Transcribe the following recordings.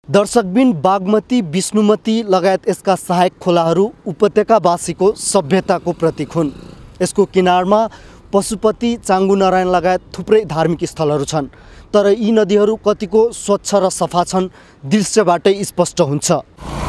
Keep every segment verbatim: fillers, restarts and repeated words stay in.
दर्शकबिन बागमती, विष्णुमती लगायत यसका सहायक खोलाहरू उपत्यकावासीको सभ्यताको प्रतीक हुन्। यसको किनारमा पशुपति, चाङ्गु नारायण लगायत थुप्रै धार्मिक स्थलहरू छन्। तर यी नदीहरू कतिको स्वच्छ र सफा छन् दृश्यबाटै स्पष्ट हुन्छ।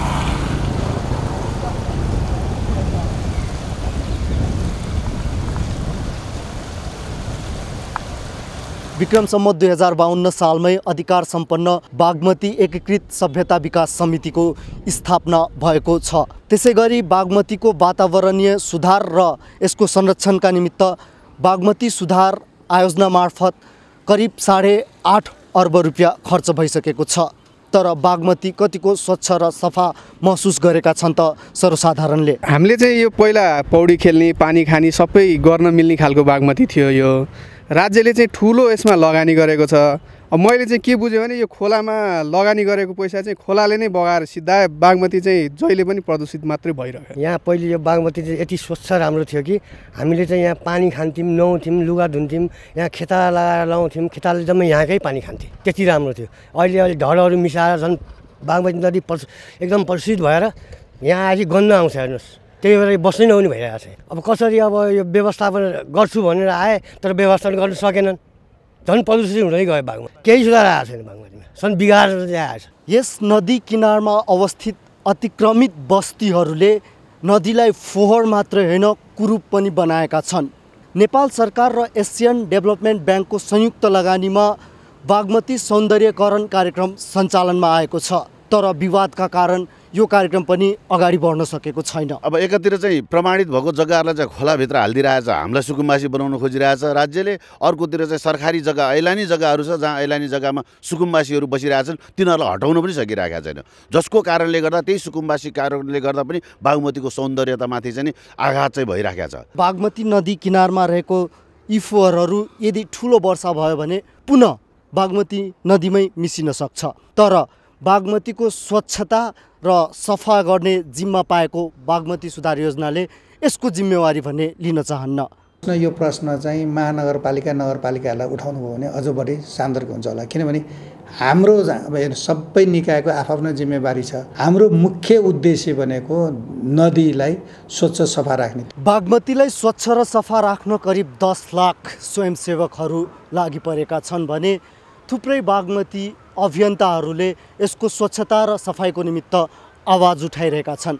विक्रम सम्वत दुई हजार बाहन्न सालमै अधिकार सम्पन्न बागमती एकीकृत सभ्यता विकास समितिको स्थापना भएको छ। त्यसै गरी बागमतीको वातावरणीय सुधार र यसको संरक्षणका निमित्त बागमती सुधार आयोजना मार्फत करिब साढे आठ अर्ब रुपियाँ खर्च भइसकेको छ। तर बागमती कतिको स्वच्छ र सफा महसुस गरेका छन् त सर्वसाधारणले। हामीले चाहिँ यो पहिला पौडी खेल्ने, पानी खाने सबै गर्न मिल्ने खालको बागमती थियो। यो राज्यले चाहिँ ठुलो यसमा लगानी गरेको छ। अब मैले चाहिँ के बुझेँ भने यो खोलामा लगानी गरेको पैसा चाहिँ खोलाले नै बगाएर सिधा बागमती चाहिँ जहिले पनि प्रदूषित मात्रै भइरह्यो। यहाँ पहिले यो बागमती चाहिँ यति स्वच्छ राम्रो थियो कि हामीले चाहिँ यहाँ पानी खान्थ्यौँ, नुहाउँथ्यौँ, लुगा धुन्थ्यौँ, यहाँ खेता लगाएर लाउँथ्यौँ, खेताले जम्मै यहाँकै पानी खान्थे, त्यति राम्रो थियो। अहिले अहिले ढलहरू मिसाएर झन् बागमती नदी प्रदू एकदम प्रदूषित भएर यहाँ आएपछि गन्ध आउँछ। हेर्नुहोस्, त्यही भएर बस्नै नहुने भइरहेको छ। अब कसरी अब यो व्यवस्थापन गर्छु भनेर आए तर व्यवस्थापन गर्न सकेनन्, झन् प्रदूषित हुँदै गयो बागमा। केही सुधार आएको छैन बागमतीमा, सन् बिगार आएछ। यस नदी किनारमा अवस्थित अतिक्रमित बस्तीहरूले नदीलाई फोहोर मात्रै होइन कुरूप पनि बनाएका छन्। नेपाल सरकार र एसियन डेभलपमेन्ट ब्याङ्कको संयुक्त लगानीमा बागमती सौन्दर्यकरण कार्यक्रम सञ्चालनमा आएको छ। तर विवादका कारण यो कार्यक्रम पनि अगाडि बढ्न सकेको छैन। अब एकातिर चाहिँ प्रमाणित भएको जग्गाहरूलाई चाहिँ खोलाभित्र हालिदिरहेछ, हामीलाई सुकुम्बासी बनाउन खोजिरहेछ राज्यले। अर्कोतिर चाहिँ सरकारी जग्गा, ऐलानी जग्गाहरू छ जहाँ ऐलानी जग्गामा सुकुम्बासीहरू बसिरहेछन्, तिनीहरूलाई हटाउन पनि सकिरहेका छैन। जसको कारणले गर्दा त्यही सुकुम्बासी कारणले गर्दा पनि बागमतीको सौन्दर्यतामाथि चाहिँ आघात चाहिँ भइरहेको छ। बागमती नदी किनारमा रहेको यी फोहोरहरू यदि ठुलो वर्षा भयो भने पुनः बागमती नदीमै मिसिन सक्छ। तर बागमतीको स्वच्छता र सफा गर्ने जिम्मा पाएको बागमती सुधार योजनाले यसको जिम्मेवारी भने लिन चाहन्न। यो प्रश्न चाहिँ महानगरपालिका नगरपालिकाहरूलाई उठाउनु भयो भने अझ बढी सान्दर्भिक हुन्छ होला। किनभने हाम्रो अब सबै निकायको आफ्नै जिम्मेवारी छ। हाम्रो मुख्य उद्देश्य भनेको नदीलाई स्वच्छ सफा राख्ने। बागमतीलाई स्वच्छ र सफा राख्न करिब दस लाख स्वयंसेवकहरू लागि परेका छन् भने थुप्रै बागमती अभियन्ताहरूले यसको स्वच्छता र सफाइको निमित्त आवाज उठाइरहेका छन्।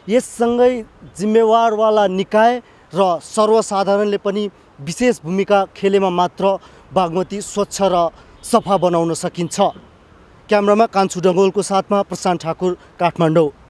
यससँगै जिम्मेवारवाला निकाय र सर्वसाधारणले पनि विशेष भूमिका खेलेमा मात्र बागमती स्वच्छ र सफा बनाउन सकिन्छ। क्यामेरामा कान्छु डङ्गोलको साथमा प्रशान्त ठाकुर, काठमाडौँ।